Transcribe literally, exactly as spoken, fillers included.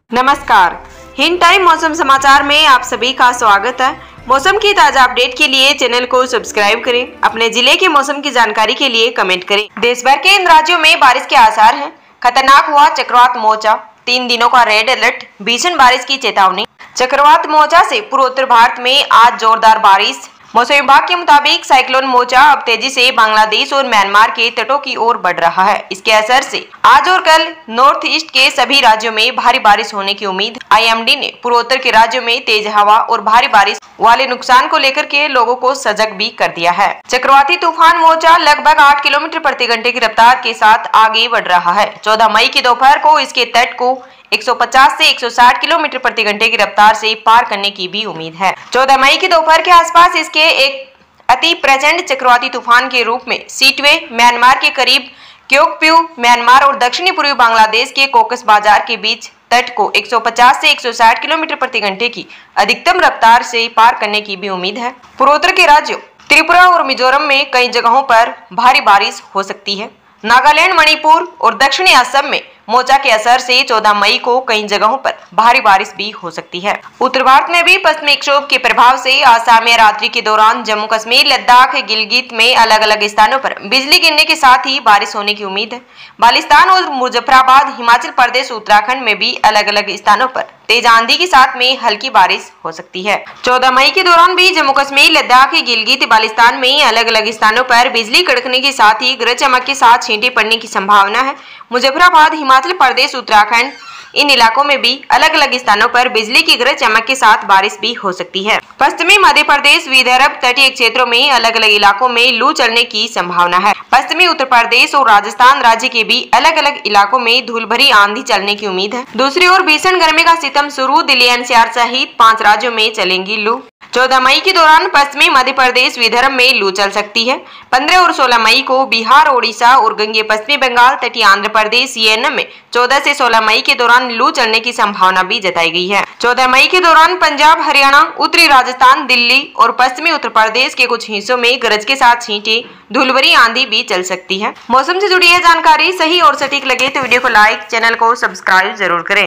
नमस्कार, हिंद टाइम मौसम समाचार में आप सभी का स्वागत है। मौसम की ताजा अपडेट के लिए चैनल को सब्सक्राइब करें। अपने जिले के मौसम की जानकारी के लिए कमेंट करें। देश भर के इन राज्यों में बारिश के आसार हैं। खतरनाक हुआ चक्रवात मोचा, तीन दिनों का रेड अलर्ट, भीषण बारिश की चेतावनी। चक्रवात मोचा से पूर्वोत्तर भारत में आज जोरदार बारिश। मौसम विभाग के मुताबिक साइक्लोन मोचा अब तेजी से बांग्लादेश और म्यांमार के तटों की ओर बढ़ रहा है। इसके असर से आज और कल नॉर्थ ईस्ट के सभी राज्यों में भारी बारिश होने की उम्मीद। आई एम डी ने पूर्वोत्तर के राज्यों में तेज हवा और भारी बारिश वाले नुकसान को लेकर के लोगों को सजग भी कर दिया है। चक्रवाती तूफान मोचा लगभग आठ किलोमीटर प्रति घंटे की रफ्तार के साथ आगे बढ़ रहा है। चौदह मई की दोपहर को इसके तट को एक सौ पचास से एक सौ साठ किलोमीटर प्रति घंटे की रफ्तार से पार करने की भी उम्मीद है। चौदह मई की दोपहर के आसपास इसके एक अति प्रचंड चक्रवाती तूफान के रूप में सीटवे म्यांमार के करीब क्योकप्यू म्यांमार और दक्षिणी पूर्वी बांग्लादेश के कोकस बाजार के बीच तट को एक सौ पचास से एक सौ साठ किलोमीटर प्रति घंटे की अधिकतम रफ्तार से पार करने की भी उम्मीद है। पूर्वोत्तर के राज्यों त्रिपुरा और मिजोरम में कई जगहों पर भारी बारिश हो सकती है। नागालैंड, मणिपुर और दक्षिणी असम में मोचा के असर से चौदह मई को कई जगहों पर भारी बारिश भी हो सकती है। उत्तर भारत में भी पश्चिमी विक्षोभ के प्रभाव से आसाम या रात्रि के दौरान जम्मू कश्मीर, लद्दाख, गिलगित में अलग अलग स्थानों पर बिजली गिरने के साथ ही बारिश होने की उम्मीद है। बालिस्तान और मुजफ्फराबाद, हिमाचल प्रदेश, उत्तराखंड में भी अलग अलग स्थानों पर तेज आंधी के साथ में हल्की बारिश हो सकती है। चौदह मई के दौरान भी जम्मू कश्मीर, लद्दाख, गिलगित, बालिस्तान में अलग अलग स्थानों पर बिजली कड़कने के साथ ही गरज चमक के साथ छींटे पड़ने की संभावना है। मुजफ्फराबाद, हिमाचल प्रदेश, उत्तराखंड इन इलाकों में भी अलग अलग स्थानों पर बिजली की गरज चमक के साथ बारिश भी हो सकती है। पश्चिमी मध्य प्रदेश, विदर्भ, तटीय क्षेत्रों में अलग अलग इलाकों में लू चलने की संभावना है। पश्चिमी उत्तर प्रदेश और राजस्थान राज्य के भी अलग अलग इलाकों में धूल भरी आंधी चलने की उम्मीद है। दूसरी ओर भीषण गर्मी का सितम शुरू, दिल्ली एन सी आर सहित पांच राज्यों में चलेंगी लू। चौदह मई के दौरान पश्चिमी मध्य प्रदेश, विदर्भ में लू चल सकती है। पंद्रह और सोलह मई को बिहार, ओडिशा और गंगे पश्चिमी बंगाल, तटीय Andhra Pradesh, C N M में चौदह से सोलह मई के दौरान लू चलने की संभावना भी जताई गई है। चौदह मई के दौरान पंजाब, हरियाणा, उत्तरी राजस्थान, दिल्ली और पश्चिमी उत्तर प्रदेश के कुछ हिस्सों में गरज के साथ छींटे, धूलभरी आंधी भी चल सकती है। मौसम से जुड़ी यह जानकारी सही और सटीक लगे तो वीडियो को लाइक, चैनल को सब्सक्राइब जरूर करें।